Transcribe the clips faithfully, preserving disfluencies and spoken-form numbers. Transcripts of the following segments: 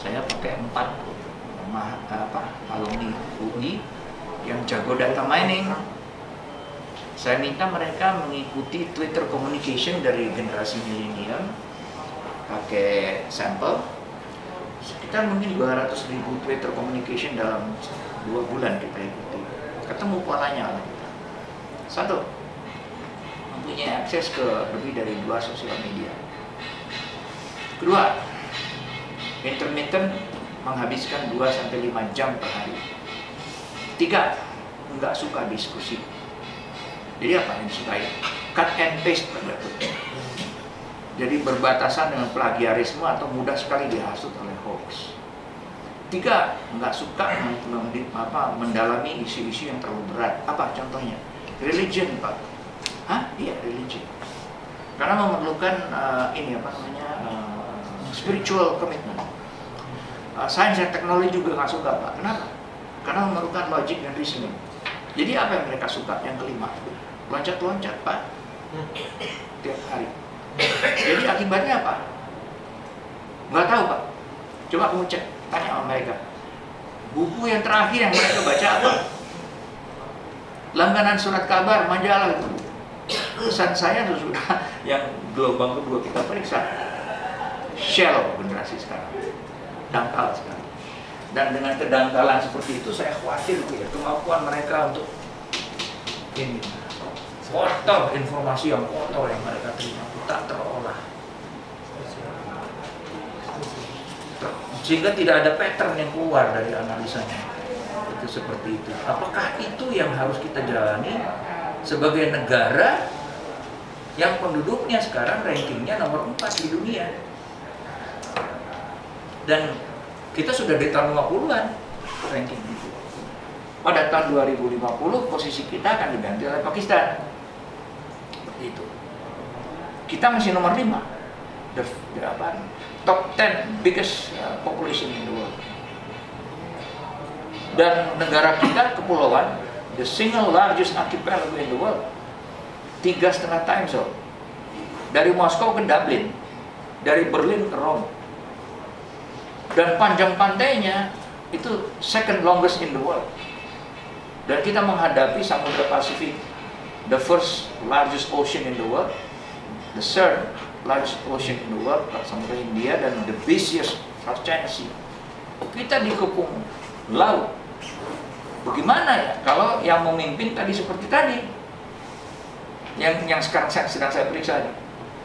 saya pakai empat ma- apa, alumni U I yang jago data mining. Saya minta mereka mengikuti Twitter communication dari generasi milenial, pakai sampel sekitar mungkin dua ratus ribu Twitter communication dalam dua bulan kita ikuti. Ketemu polanya lah kita. Satu, mempunyai akses ke lebih dari dua sosial media. Kedua, intermittent menghabiskan dua sampai lima jam per hari. Tiga, nggak suka diskusi. Jadi apa yang disukai? Cut and paste pada betul. Jadi berbatasan dengan plagiarisme atau mudah sekali dihasut oleh hoax. Tiga, nggak suka apa, mendalami isu-isu yang terlalu berat. Apa contohnya? Religion, Pak. Hah? Iya, religion. Karena memerlukan uh, ini apa namanya uh, spiritual commitment. Uh, Sains dan teknologi juga nggak suka, Pak. Kenapa? Karena memerlukan logic dan reasoning. Jadi apa yang mereka suka? Yang kelima, loncat-loncat, Pak, tiap hari. Jadi akibatnya apa? Nggak tahu, Pak. Coba kamu cek, tanya sama mereka. Buku yang terakhir yang mereka baca apa? Langganan surat kabar, majalah itu. Pesan saya sudah yang gelombang kedua kita periksa. Shell generasi sekarang. Dangkal sekali. Dan dengan kedangkalan seperti itu saya khawatir ya, kemampuan mereka untuk ini kotor, informasi yang kotor yang mereka terima tak terolah, sehingga tidak ada pattern yang keluar dari analisanya. Itu seperti itu. Apakah itu yang harus kita jalani sebagai negara yang penduduknya sekarang rankingnya nomor empat di dunia, dan kita sudah di tahun lima puluhan ranking itu. Pada tahun dua ribu lima puluh posisi kita akan diganti oleh Pakistan. Seperti itu. Kita masih nomor lima. The, the apa, top ten biggest uh, population in the world. Dan negara kita kepulauan, the single largest archipelago in the world. Tiga setengah time zone. Dari Moskow ke Dublin, dari Berlin ke Rome. Dan panjang pantainya itu second longest in the world. Dan kita menghadapi Samudra Pasifik, the first largest ocean in the world, the third largest ocean in the world, Samudra India, dan the busiest South China Sea. Kita dikepung laut. Bagaimana ya kalau yang memimpin tadi seperti tadi, yang yang sekarang saya, sedang saya periksa ini.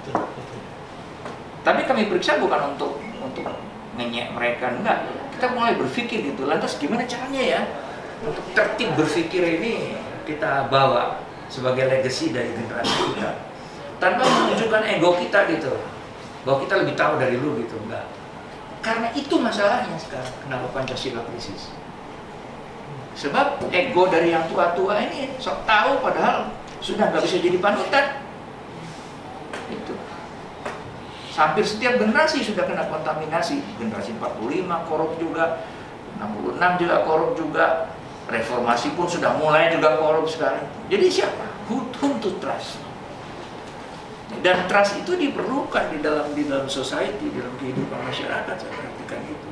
Tapi kami periksa bukan untuk untuk ngenyek mereka, enggak. Kita mulai berpikir gitu, lantas gimana caranya ya untuk tertib berpikir ini kita bawa sebagai legacy dari generasi kita, tanpa menunjukkan ego kita gitu, bahwa kita lebih tahu dari lu gitu, enggak. Karena itu masalahnya sekarang, kenapa Pancasila krisis. Sebab ego dari yang tua-tua ini sok tahu padahal sudah nggak bisa jadi panutan. Itu. Hampir setiap generasi sudah kena kontaminasi. Generasi empat puluh lima korup juga, enam puluh enam juga korup juga, reformasi pun sudah mulai juga korup sekarang. Jadi siapa? Who, whom to trust? Dan trust itu diperlukan di dalam di dalam society, dalam kehidupan masyarakat. Saya perhatikan itu.